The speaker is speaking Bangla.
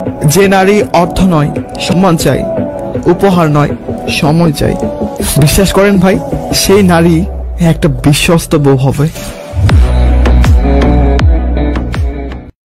যে নারী অর্থ নয় সম্মান চায়, উপহার নয় সময় চায়, বিশ্বাস করেন ভাই সেই নারী একটা বিশ্বস্ত বউ হবে।